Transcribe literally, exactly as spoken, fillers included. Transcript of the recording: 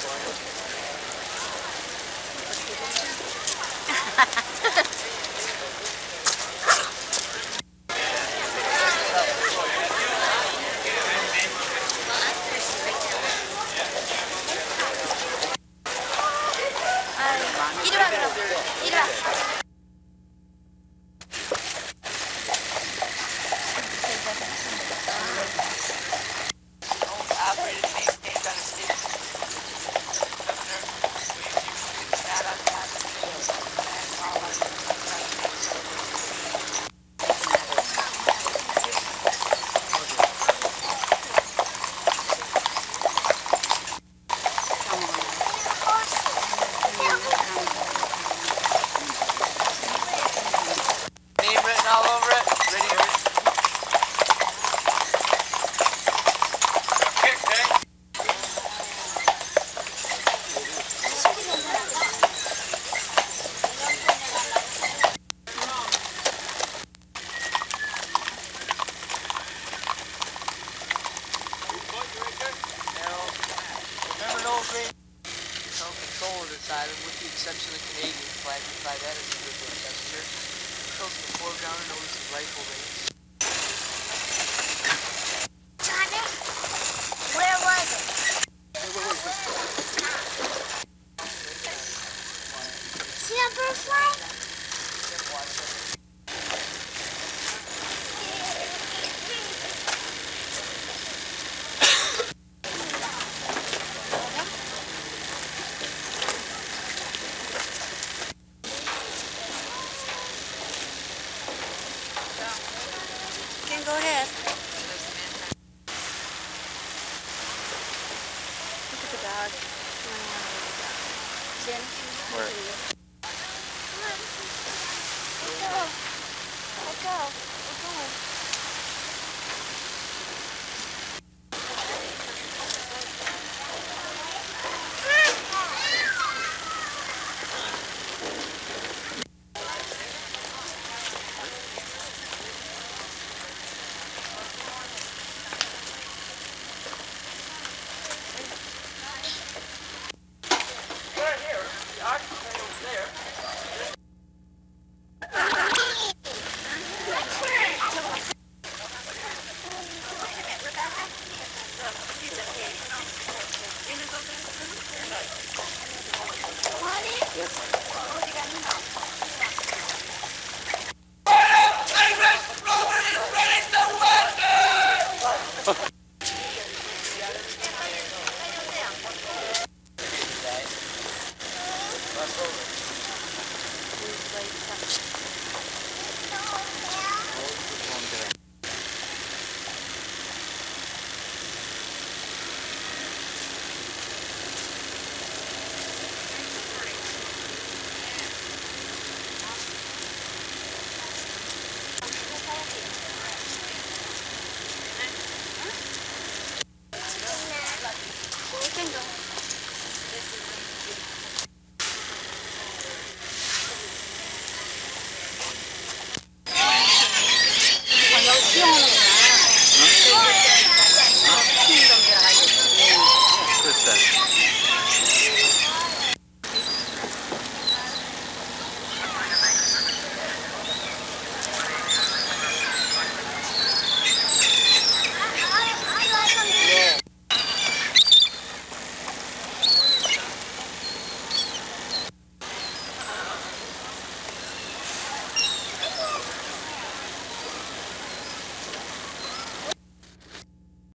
이리 와 그럼. 이리 와. Name written all over it. Ready? Kick, Dave. Remember Noel Green? No control of this island with the exception of the Canadian flag. We fly that as a good gesture. Hills in the foreground and always some rifle range. Johnny, where was it? See that bird fly? You can go ahead. Look at the dog. Jen? Where? Come on. Let's go. Let's go. Let's go. Yes.